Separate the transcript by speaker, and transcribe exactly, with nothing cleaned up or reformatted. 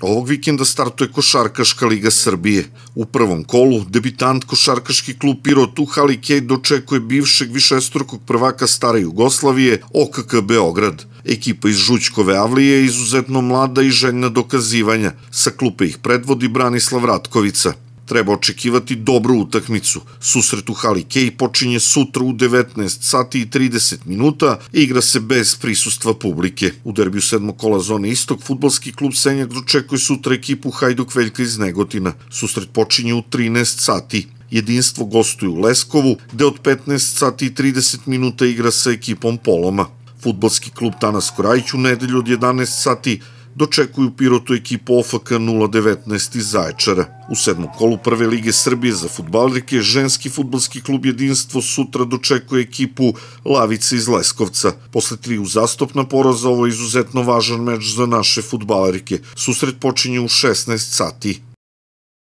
Speaker 1: Ovog vikenda startuje Košarkaška liga Srbije. U prvom kolu debitant Košarkaški klub Pirot u hali Kej dočekuje bivšeg višestrukog prvaka stare Jugoslavije O K K Beograd. Ekipa iz Žućkove avlije je izuzetno mlada i željna dokazivanja. Sa klupe ih predvodi Branislav Ratkovica. Treba očekivati dobru utakmicu. Susret u hali Kej počinje sutra u devetnaest sati i trideset minuta i igra se bez prisustva publike. U derbiju sedmog kola zone Istok fudbalski klub Senjak dočekuje sutra ekipu Hajduk Veljka iz Negotina. Susret počinje u trinaest sati. Jedinstvo gostuje u Leskovu, gde od petnaest sati i trideset minuta igra sa ekipom Poloma. Fudbalski klub Tanas Korajić u nedelju od jedanaest sati dočekuju Pirotu ekipu O F K nula devetnaest iz Zaječara. U sedmom kolu Prve lige Srbije za fudbalerke ženski fudbalski klub Jedinstvo sutra dočekuje ekipu Lavice iz Leskovca. Posle tri uzastopna poraza ovo je izuzetno važan meč za naše fudbalerke. Susret počinje u šesnaest sati.